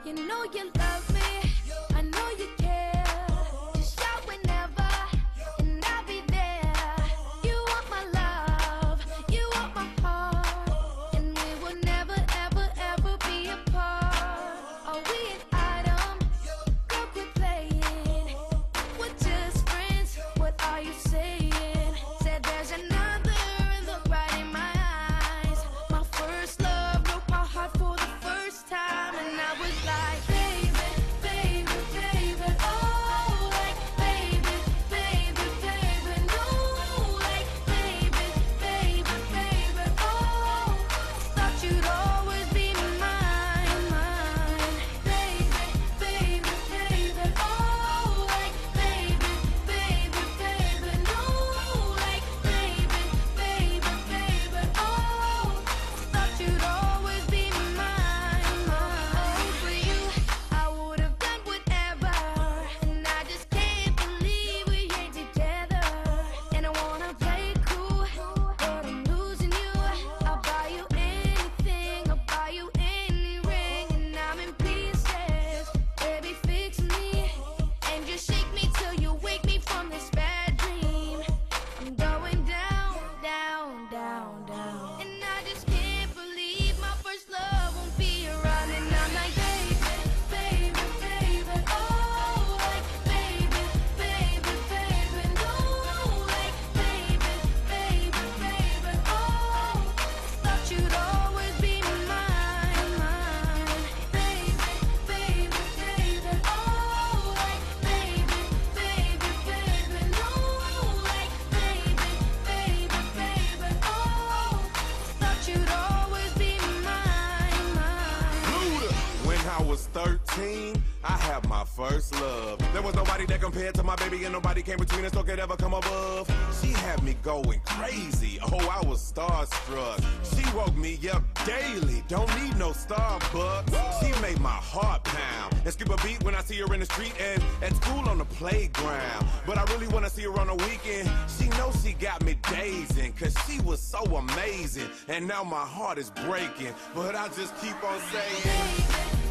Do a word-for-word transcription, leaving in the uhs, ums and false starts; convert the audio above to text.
You know you love me, I know you care. Just shout whenever, and I'll be there. You want my love, you want my heart, and we will never, ever, ever be apart. Are we an item? Girl, quit playing. We're just friends, what are you saying? Said there's another, look right in my eyes. My first love broke my heart for the first time, and I was like, baby, baby, baby, oh, like, baby, baby, baby, no, like, baby, baby, baby, oh, thought you'd always be mine, mine, baby, baby, baby, oh, like, baby, baby, baby, no, like, baby, baby, baby, oh, thought you'd always be mine, mine. For you, I would have done whatever, and I just can't believe we ain't together. And I wanna play it cool, but I'm losing you. I'll buy you anything, I'll buy you any ring, and I'm in pieces. Baby, fix me, and just shake me till you wake me from this bad dream. I'm going down, down, down, down, and I just can't believe my first love won't be around. And I'm like, baby, baby, baby, oh, like, baby, baby, baby, no, like, baby, baby, baby, oh, thought you'd always be mine, mine, baby, baby, baby, oh, like, baby, baby, baby, no, like, baby, baby, baby, oh, thought you'd always be mine, mine. Luda. When I was thirteen, I had my first love. There was nobody that compared to my baby, and nobody came between us or could ever come above. She had me going crazy. Oh, I was starstruck. She woke me up daily. Don't need no Starbucks. She made my heart pound and skip a beat when I see her in the street and at school on the playground. But I really wanna see her on the weekend. She knows she got me dazing, cause she was so amazing. And now my heart is breaking, but I just keep on saying, Baby,